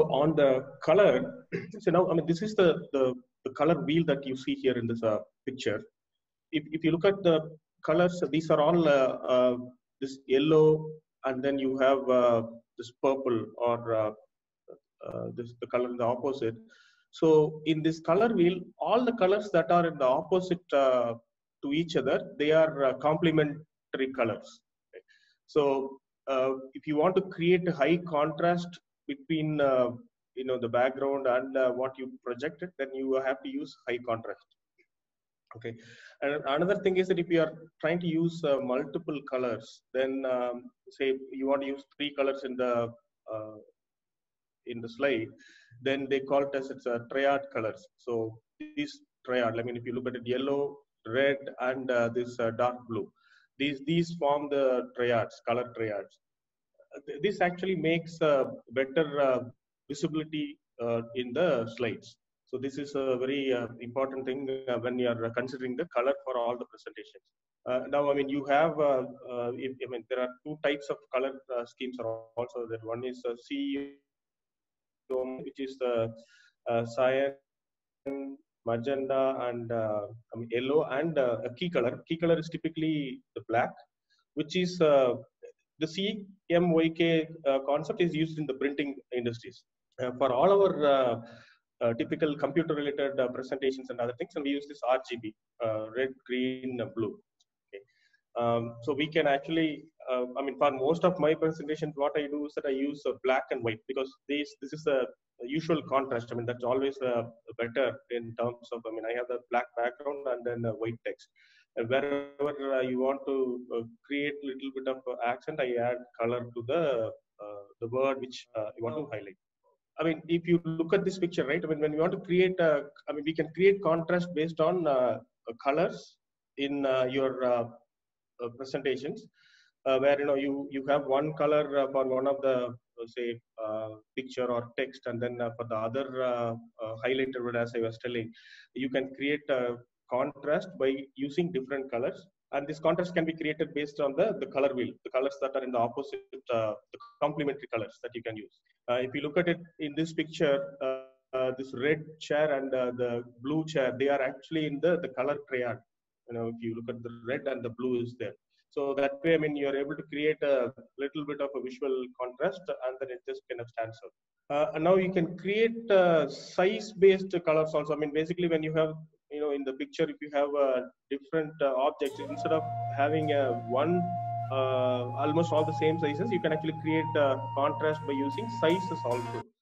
on the color, so now, I mean, this is the color wheel that you see here in this picture. If you look at the colors, these are all this yellow, and then you have this purple, or this the color in the opposite. So in this color wheel, all the colors that are in the opposite to each other, they are complementary colors. Okay. So if you want to create a high contrast between the background and what you projected, then you have to use high contrast. Okay, and another thing is that if you are trying to use multiple colors, then say you want to use 3 colors uh, in the slide, then they call it as it's a triad colors. So these triad, I mean, if you look at it, yellow, red, and this dark blue, these form the triads, color triads. This actually makes better visibility in the slides. So this is a very important thing when you are considering the color for all the presentations. Now, I mean, you have, I mean, there are 2 types of color schemes are also there. One is CEOM, which is the cyan, magenta, and I mean, yellow, and a key color. Key color is typically the black, which is the CMYK concept is used in the printing industries. For all our typical computer-related presentations and other things, and we use this RGB, red, green, blue. Okay. So we can actually, I mean, for most of my presentations, what I do is that I use black and white, because this is a usual contrast. I mean, that's always better in terms of, I mean, I have the black background and then white text. And wherever you want to create a little bit of accent, I add color to the word which you want to highlight. I mean, if you look at this picture, right? I mean, when we want to create, I mean, we can create contrast based on colors in your presentations, where you have one color for one of the say picture or text, and then for the other highlighted word, as I was telling, you can create a contrast by using different colors. And this contrast can be created based on the color wheel, the colors that are in the opposite, the complementary colors that you can use. If you look at it in this picture, this red chair and the blue chair, they are actually in the color triad. If you look at the red and the blue is there. So that way, I mean, you're able to create a little bit of a visual contrast, and then it just kind of stands out. And now you can create size-based colors also. I mean, basically, when you have, in the picture, if you have different objects, instead of having one almost all the same sizes, you can actually create contrast by using sizes also.